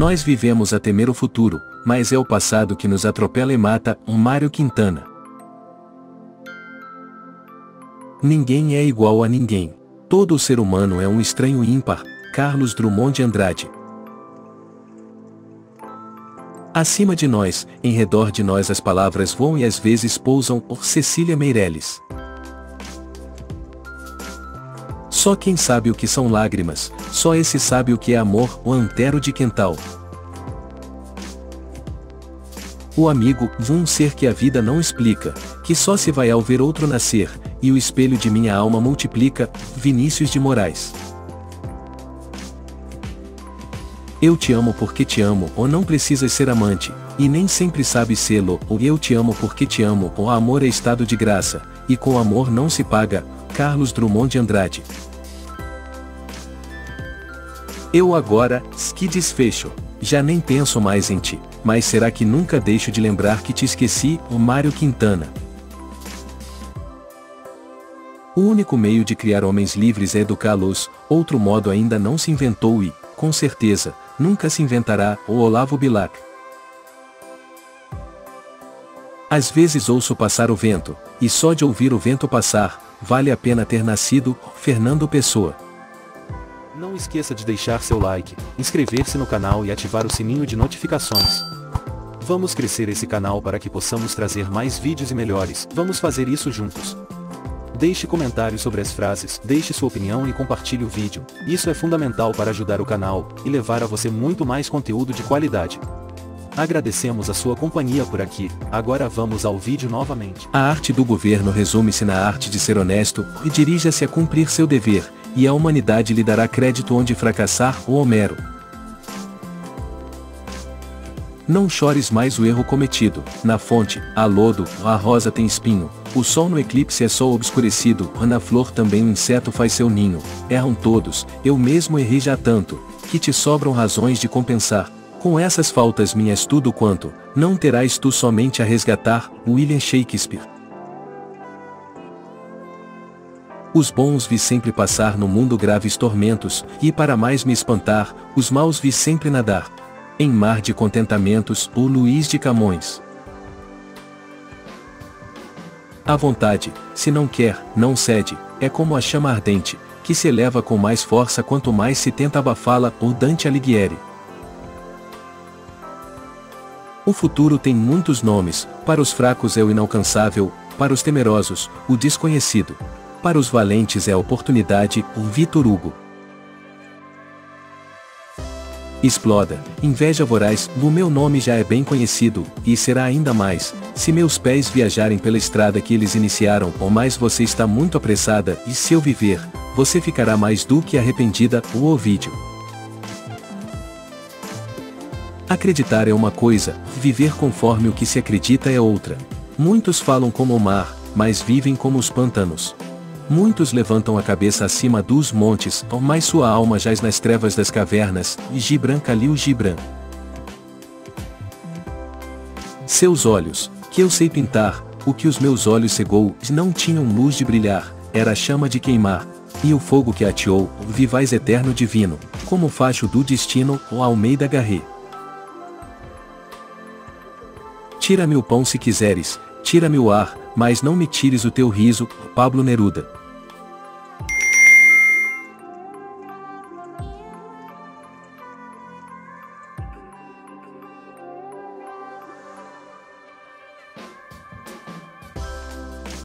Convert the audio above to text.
Nós vivemos a temer o futuro, mas é o passado que nos atropela e mata. Mário Quintana. Ninguém é igual a ninguém. Todo ser humano é um estranho ímpar. Carlos Drummond de Andrade. Acima de nós, em redor de nós as palavras voam e às vezes pousam. Cecília Meirelles. Só quem sabe o que são lágrimas, só esse sabe o que é amor. O Antero de Quental. O amigo, um ser que a vida não explica, que só se vai ao ver outro nascer, e o espelho de minha alma multiplica. Vinícius de Moraes. Eu te amo porque te amo, ou não precisas ser amante, e nem sempre sabes sê-lo, ou eu te amo porque te amo, ou amor é estado de graça, e com amor não se paga. Carlos Drummond de Andrade. Eu agora, que desfecho, já nem penso mais em ti, mas será que nunca deixo de lembrar que te esqueci? O Mário Quintana. O único meio de criar homens livres é educá-los, outro modo ainda não se inventou e, com certeza, nunca se inventará. O Olavo Bilac. Às vezes ouço passar o vento, e só de ouvir o vento passar, vale a pena ter nascido. Fernando Pessoa. Não esqueça de deixar seu like, inscrever-se no canal e ativar o sininho de notificações. Vamos crescer esse canal para que possamos trazer mais vídeos e melhores. Vamos fazer isso juntos. Deixe comentários sobre as frases, deixe sua opinião e compartilhe o vídeo. Isso é fundamental para ajudar o canal e levar a você muito mais conteúdo de qualidade. Agradecemos a sua companhia por aqui. Agora vamos ao vídeo novamente. A arte do governo resume-se na arte de ser honesto e dirija-se a cumprir seu dever, e a humanidade lhe dará crédito onde fracassar. O Homero. Não chores mais o erro cometido. Na fonte, há lodo, a rosa tem espinho, o sol no eclipse é sol obscurecido, na flor também o inseto faz seu ninho. Erram todos, eu mesmo errei já tanto, que te sobram razões de compensar. Com essas faltas minhas tudo quanto, não terás tu somente a resgatar. William Shakespeare. Os bons vi sempre passar no mundo graves tormentos, e para mais me espantar, os maus vi sempre nadar em mar de contentamentos. O Luís de Camões. A vontade, se não quer, não cede, é como a chama ardente, que se eleva com mais força quanto mais se tenta abafá-la. O Dante Alighieri. O futuro tem muitos nomes, para os fracos é o inalcançável, para os temerosos, o desconhecido. Para os valentes é a oportunidade. O Vitor Hugo. Exploda, inveja voraz, o meu nome já é bem conhecido, e será ainda mais, se meus pés viajarem pela estrada que eles iniciaram. Ou mais você está muito apressada, e se eu viver, você ficará mais do que arrependida. O Ovídio. Acreditar é uma coisa, viver conforme o que se acredita é outra. Muitos falam como o mar, mas vivem como os pântanos. Muitos levantam a cabeça acima dos montes, mas sua alma jaz nas trevas das cavernas. Gibran Khalil Gibran. Seus olhos, que eu sei pintar, o que os meus olhos cegou, não tinham luz de brilhar, era a chama de queimar. E o fogo que ateou, vivais eterno divino, como o facho do destino. O Almeida Garré. Tira-me o pão se quiseres, tira-me o ar, mas não me tires o teu riso. Pablo Neruda.